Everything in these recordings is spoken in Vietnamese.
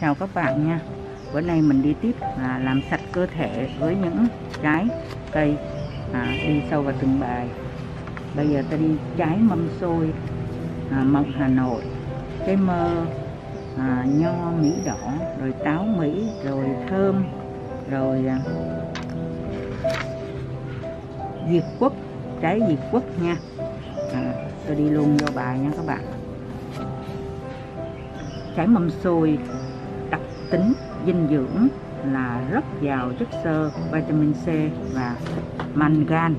Chào các bạn nha. Bữa nay mình đi tiếp làm sạch cơ thể với những trái cây, đi sâu vào từng bài. Bây giờ ta đi trái mâm xôi, mận Hà Nội, trái mơ, nho Mỹ đỏ, rồi táo Mỹ, rồi thơm, rồi diệt quất, trái diệt quất nha. Tôi đi luôn vô bài nha các bạn. Trái mâm xôi đặc tính dinh dưỡng là rất giàu chất xơ, vitamin C và mangan,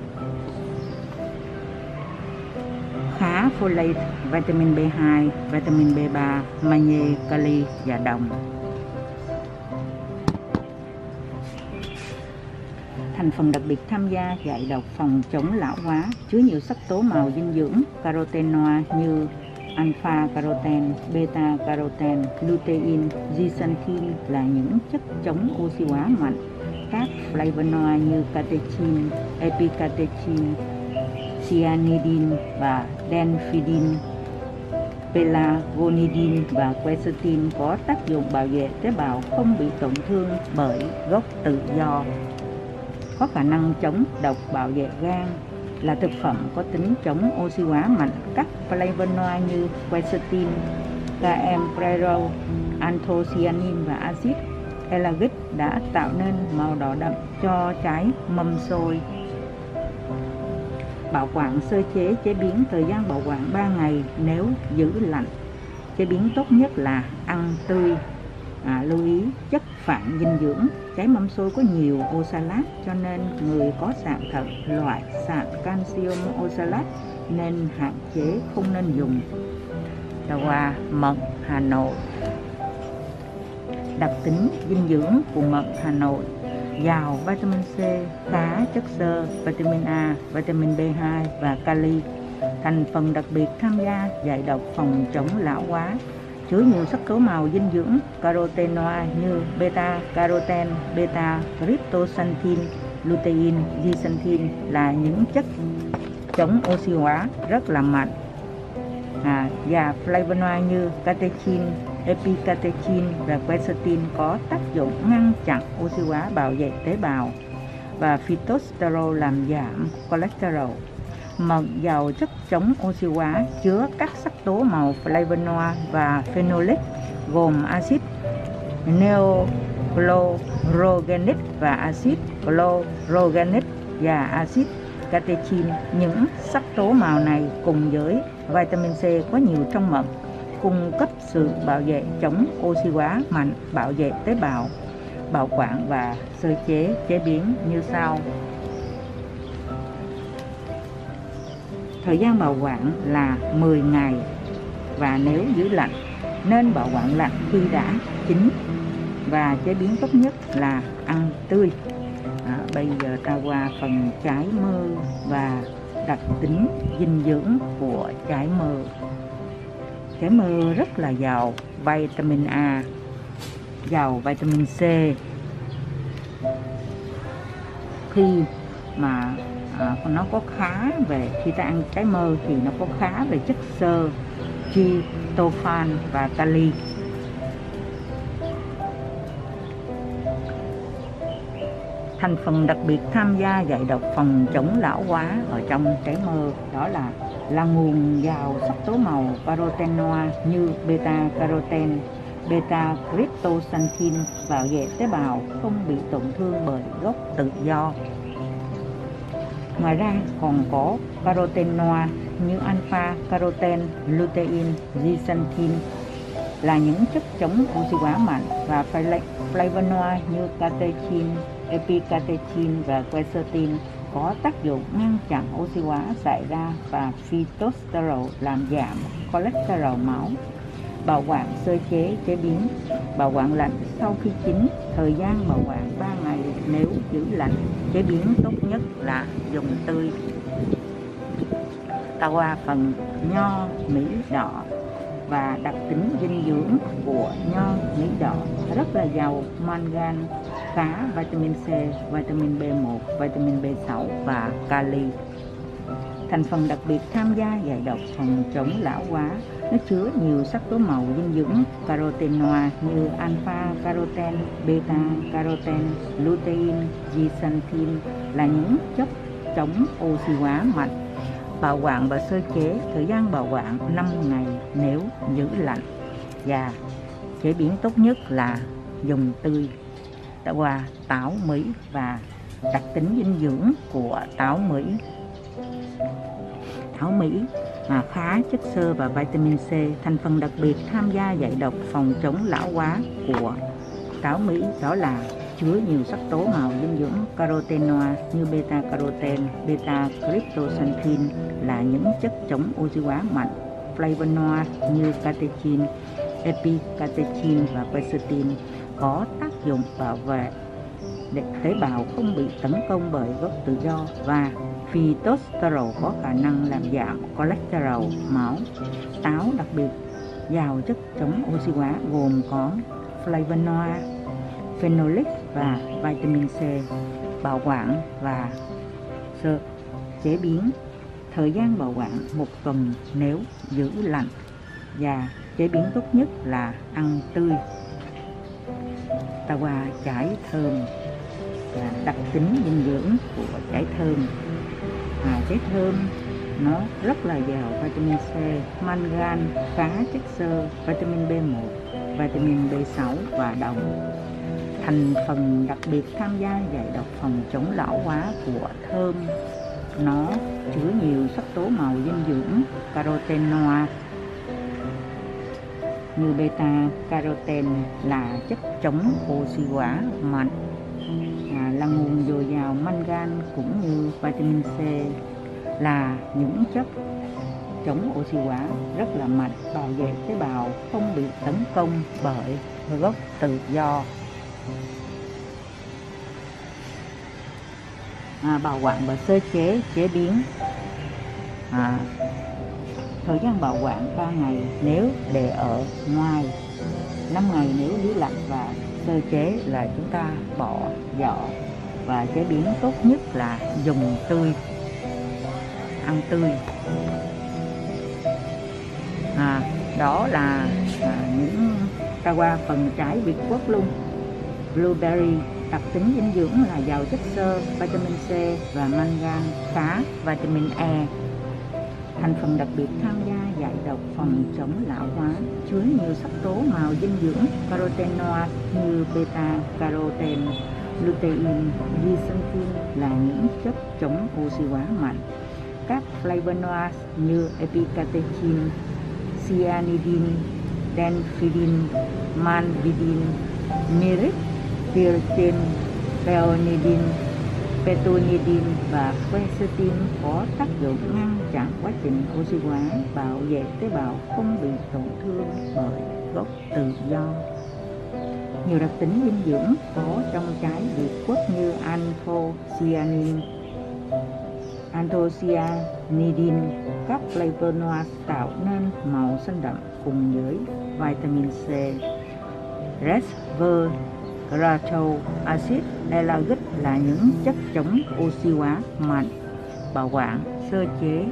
khá folate, vitamin B2, vitamin B3, magie, kali và đồng. Thành phần đặc biệt tham gia giải độc, phòng chống lão hóa, chứa nhiều sắc tố màu dinh dưỡng carotenoid như alpha caroten, beta caroten, lutein, zeaxanthin là những chất chống oxy hóa mạnh. Các flavonoid như catechin, epicatechin, cyanidin và denfidin, pelargonidin và quercetin có tác dụng bảo vệ tế bào không bị tổn thương bởi gốc tự do. Có khả năng chống độc, bảo vệ gan, là thực phẩm có tính chống oxy hóa mạnh. Các flavonoid như quercetin, campherol, anthocyanin và axit ellagic đã tạo nên màu đỏ đậm cho trái mâm xôi. Bảo quản sơ chế chế biến, thời gian bảo quản 3 ngày nếu giữ lạnh. Chế biến tốt nhất là ăn tươi. Lưu ý chất phản dinh dưỡng. Trái mâm xôi có nhiều oxalat, cho nên người có sạn thận loại sạn calcium oxalat nên hạn chế, không nên dùng. Qua mận Hà Nội. Đặc tính dinh dưỡng của mận Hà Nội: giàu vitamin C, khá chất xơ, vitamin A, vitamin B2 và kali. Thành phần đặc biệt tham gia giải độc, phòng chống lão hóa, chứa nhiều sắc tố màu dinh dưỡng carotenoid như beta caroten, beta cryptosanthin, lutein, zeaxanthin là những chất chống oxy hóa rất là mạnh. Và flavonoid như catechin, epicatechin và quercetin có tác dụng ngăn chặn oxy hóa, bảo vệ tế bào, và phytosterol làm giảm cholesterol. Mận giàu chất chống oxy hóa, chứa các sắc tố màu flavonoid và phenolic gồm axit neochlorogenic và axit chlorogenic và axit catechin. Những sắc tố màu này cùng với vitamin C có nhiều trong mận cung cấp sự bảo vệ chống oxy hóa mạnh, bảo vệ tế bào. Bảo quản và sơ chế chế biến như sau. Thời gian bảo quản là 10 ngày, và nếu giữ lạnh nên bảo quản lạnh khi đã chín, và chế biến tốt nhất là ăn tươi. Bây giờ ta qua phần trái mơ và đặc tính dinh dưỡng của trái mơ. Trái mơ rất là giàu vitamin A, giàu vitamin C. Khi mà nó có khá về, khi ta ăn trái mơ thì nó có khá về chất xơ, tryptophan và kali. Thành phần đặc biệt tham gia giải độc, phòng chống lão hóa ở trong trái mơ đó là nguồn giàu sắc tố màu carotenoid như beta caroten, beta cryptosanthin, bảo vệ tế bào không bị tổn thương bởi gốc tự do. Ngoài ra còn có carotenoid như alpha caroten, lutein, zeaxanthin là những chất chống oxy hóa mạnh, và flavonoid như catechin, epicatechin và quercetin có tác dụng ngăn chặn oxy hóa xảy ra, và phytosterol làm giảm cholesterol máu. Bảo quản sơ chế chế biến. Bảo quản lạnh sau khi chín, thời gian bảo quản 3 ngày nếu giữ lạnh. Chế biến tốt nhất là dùng tươi. Ta qua phần nho Mỹ đỏ và đặc tính dinh dưỡng của nho Mỹ đỏ: rất là giàu mangan, khá vitamin C, vitamin B1, vitamin B6 và kali. Thành phần đặc biệt tham gia giải độc, phòng chống lão hóa, Nó chứa nhiều sắc tố màu dinh dưỡng carotenoid như alpha caroten, beta caroten, lutein, zeaxanthin là những chất chống oxy hóa mạnh. Bảo quản và sơ chế, thời gian bảo quản 5 ngày nếu giữ lạnh, và chế biến tốt nhất là dùng tươi. Tại quả táo Mỹ và đặc tính dinh dưỡng của táo Mỹ. Táo Mỹ mà khá chất xơ và vitamin C, thành phần đặc biệt tham gia giải độc, phòng chống lão hóa của táo Mỹ đó là chứa nhiều sắc tố màu dinh dưỡng carotenoid như beta caroten, beta cryptosanthin là những chất chống oxy hóa mạnh, flavonoid như catechin, epicatechin và quercetin có tác dụng bảo vệ để tế bào không bị tấn công bởi gốc tự do, và phytosterol có khả năng làm giảm cholesterol máu. Táo đặc biệt giàu chất chống oxy hóa gồm có flavonoid, phenolic và vitamin C. Bảo quản và sơ chế biến, thời gian bảo quản 1 tuần nếu giữ lạnh, và chế biến tốt nhất là ăn tươi. Ta qua trái thơm và đặc tính dinh dưỡng của trái thơm. Trái thơm nó rất là giàu vitamin C, mangan, khá chất xơ, vitamin B1, vitamin B6 và đồng. Thành phần đặc biệt tham gia giải độc, phòng chống lão hóa của thơm, nó chứa nhiều sắc tố màu dinh dưỡng carotenoid như beta caroten là chất chống oxy hóa mạnh, là nguồn dồi dào mangan cũng như vitamin C là những chất chống oxy hóa rất là mạnh, bảo vệ tế bào không bị tấn công bởi gốc tự do. Bảo quản và sơ chế chế biến, thời gian bảo quản 3 ngày nếu để ở ngoài, 5 ngày nếu giữ lạnh, và sơ chế là chúng ta bỏ vỏ, và chế biến tốt nhất là dùng tươi, ăn tươi. Đó là những ta qua phần trái Việt Quất luôn. Blueberry đặc tính dinh dưỡng là giàu chất xơ, vitamin C và mangan, khá, vitamin E. Thành phần đặc biệt tham gia giải độc, phòng chống lão hóa, chứa nhiều sắc tố màu dinh dưỡng carotenoid như beta caroten, lutein, zeaxanthin là những chất chống oxy hóa mạnh. Các flavonoids như epicatechin, cyanidin, danfidin, manvidin, myric, pyridin, peonidin, petonidin và quercetin có tác dụng ngăn chặn quá trình oxy hóa, bảo vệ tế bào không bị tổn thương bởi gốc tự do. Nhiều đặc tính dinh dưỡng có trong trái Việt Quất như anthocyanidin, các flavonoids tạo nên màu xanh đậm cùng với vitamin C. Resveratrol acid ellagic là những chất chống oxy hóa mạnh. Bảo quản, sơ chế,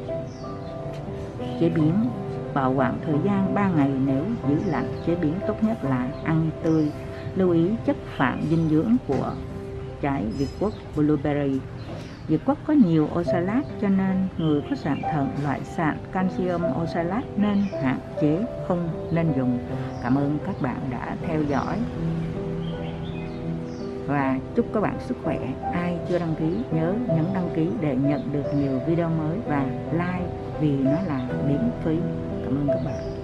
chế biến. Bảo quản thời gian 3 ngày nếu giữ lạnh, chế biến tốt nhất là ăn tươi. Lưu ý chất phản dinh dưỡng của trái Việt Quất blueberry. Việt Quất có nhiều oxalat, cho nên người có sạn thận, loại sạn calcium oxalat nên hạn chế, không nên dùng. Cảm ơn các bạn đã theo dõi và chúc các bạn sức khỏe. Ai chưa đăng ký nhớ nhấn đăng ký để nhận được nhiều video mới, và like vì nó là miễn phí. Cảm ơn các bạn.